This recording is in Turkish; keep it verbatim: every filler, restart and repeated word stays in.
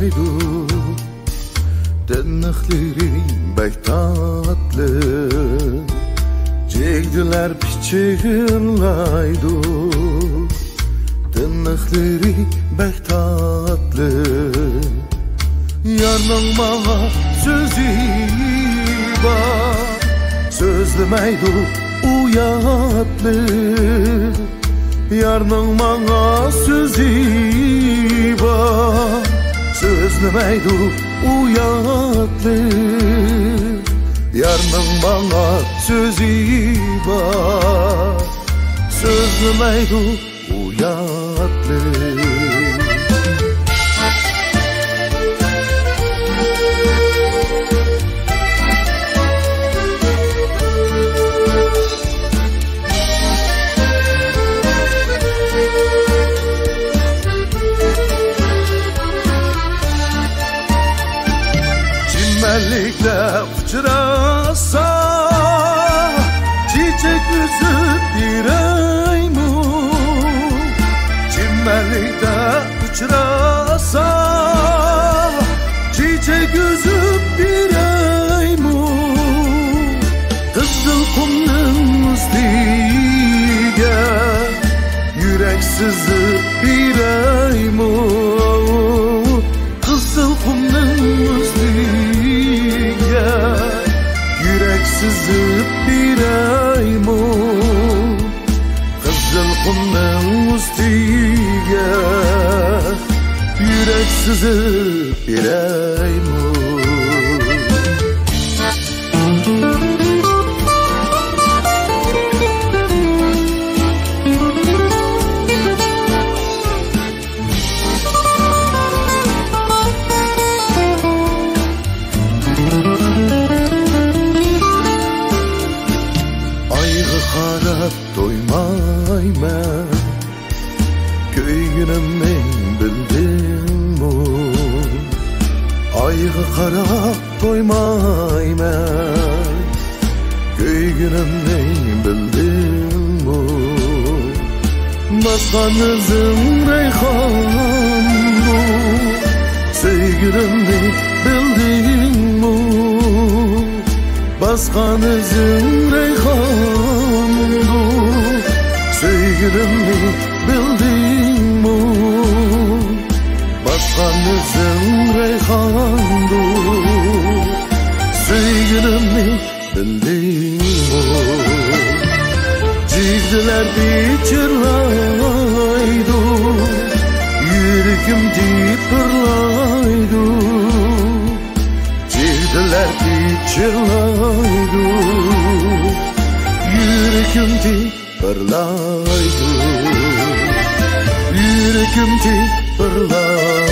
yırlaydı, dınıkların bek tatlı, cegdiler piçirlaydı, dınıkları bek tatlı. Yarның bana sözü var, sözlemeydi uyatlı. Yarның bana sözü var, sözlemeydi uyatlı. Yarның bana sözü var, sözlemeydi uyatlı. Çimmenlikte uçurasa, çiçek üzüp bir aymun. Çimmenlikte uçurasa, çiçek üzüp bir aymun. Kızıl kumның üstüge, yürek sızıp bir aymun. Kızıl kumның üstüge, yürek sızıp bir aymun. Kızıl kumның üstüge, yürek sızıp bir aymun. Qarab doymayman, köyünümün bildimmi? Ayga qarab doymayman, köyünümün bildimmi? Basqanızın reyhanı, sevgilimni bildimmi? Basqanızın reyhanı, sevgilimni bildimmi? Basqanızın reyhanı, sevgilimni bildimmi? Cigdiler pichirlaydı, yüreğim tipirlaydı. Cigdiler pichirlaydı, yüreğim tipirlaydı. Yüreğim tipirlaydı.